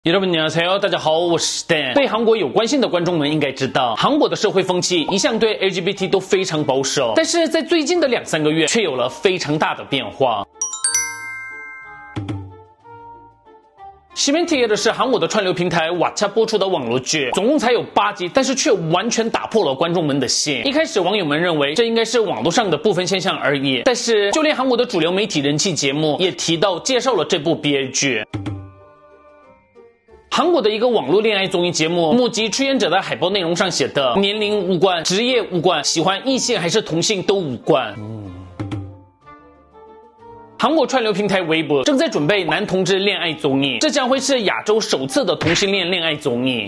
여러분 안녕하세요，大家好，我是 Dan。对韩国有关心的观众们应该知道，韩国的社会风气一向对 LGBT 都非常保守，但是在最近的2-3个月却有了非常大的变化。西门铁的是韩国的串流平台瓦恰播出的网络剧，总共才有8集，但是却完全打破了观众们的心。一开始网友们认为这应该是网络上的部分现象而已，但是就连韩国的主流媒体人气节目也提到介绍了这部 BL 剧。韩国的一个网络恋爱综艺节目目击出演者的海报内容上写的年龄无关，职业无关，喜欢异性还是同性都无关。韩国串流平台微博正在准备男同志恋爱综艺，这将会是亚洲首次的同性恋恋爱综艺。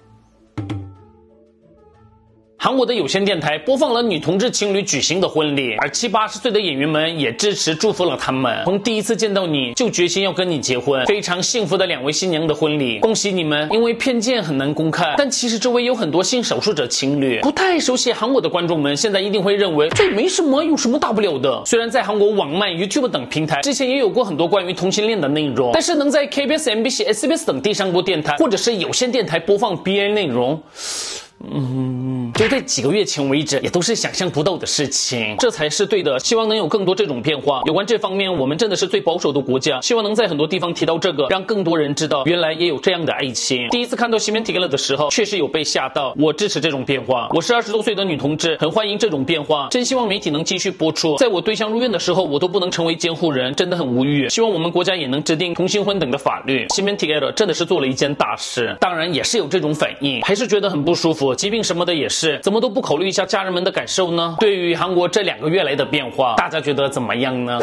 韩国的有线电台播放了女同志情侣举行的婚礼，而70-80岁的演员们也支持祝福了他们。从第一次见到你就决心要跟你结婚，非常幸福的2位新娘的婚礼，恭喜你们！因为偏见很难公开，但其实周围有很多性少数者情侣。不太熟悉韩国的观众们现在一定会认为这没什么，有什么大不了的？虽然在韩国网漫、YouTube 等平台之前也有过很多关于同性恋的内容，但是能在 KBS、MBC、SBS 等地上播电台或者是有线电台播放 BL 内容，就在几个月前为止，也都是想象不到的事情，这才是对的。希望能有更多这种变化。有关这方面，我们真的是最保守的国家，希望能在很多地方提到这个，让更多人知道原来也有这样的爱情。第一次看到西门铁了的时候，确实有被吓到。我支持这种变化，我是20多岁的女同志，很欢迎这种变化，真希望媒体能继续播出。在我对象入院的时候，我都不能成为监护人，真的很无语。希望我们国家也能制定同性婚等的法律。西门铁了真的是做了一件大事，当然也是有这种反应，还是觉得很不舒服，疾病什么的也是，怎么都不考虑一下家人们的感受呢？对于韩国这2个月来的变化，大家觉得怎么样呢？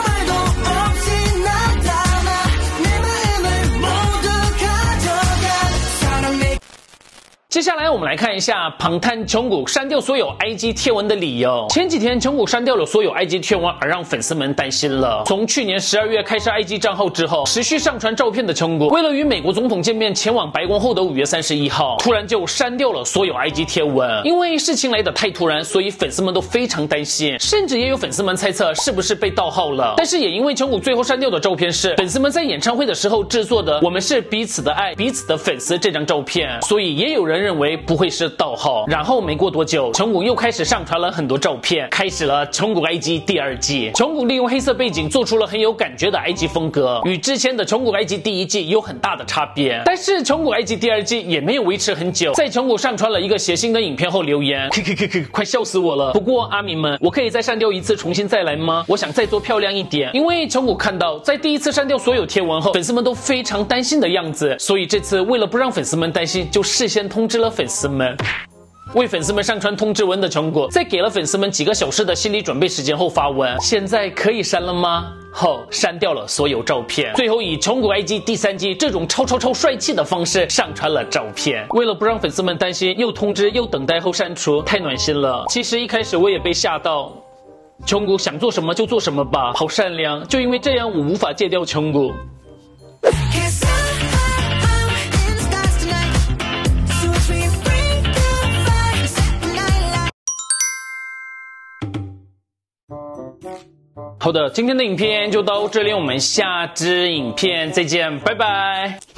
接下来我们来看一下방탄정국删掉所有 IG 贴文的理由。前几天정국删掉了所有 IG 贴文，而让粉丝们担心了。从去年12月开设 IG 账号之后，持续上传照片的정국，为了与美国总统见面前往白宫后的5月31号，突然就删掉了所有 IG 贴文。因为事情来得太突然，所以粉丝们都非常担心，甚至也有粉丝们猜测是不是被盗号了。但是也因为정국最后删掉的照片是粉丝们在演唱会的时候制作的我们是彼此的爱，彼此的粉丝这张照片，所以也有人认为不会是盗号。然后没过多久，정국又开始上传了很多照片，开始了정국 IG 第2季。정국利用黑色背景做出了很有感觉的 IG 风格，与之前的정국 IG 第1季有很大的差别。但是정국 IG 第2季也没有维持很久，在정국上传了一个谐星的影片后留言，快笑死我了。不过阿米们，我可以再删掉一次重新再来吗？我想再做漂亮一点。因为정국看到在第1次删掉所有贴文后，粉丝们都非常担心的样子，所以这次为了不让粉丝们担心，就事先通知了粉丝们。为粉丝们上传通知文的정국，在给了粉丝们几个小时的心理准备时间后发文，现在可以删了吗？后删掉了所有照片，最后以정국 IG 第3季这种超帅气的方式上传了照片。为了不让粉丝们担心，又通知又等待后删除，太暖心了。其实一开始我也被吓到，정국想做什么就做什么吧，好善良。就因为这样，我无法戒掉정국。好的，今天的影片就到这里，我们下支影片再见，拜拜。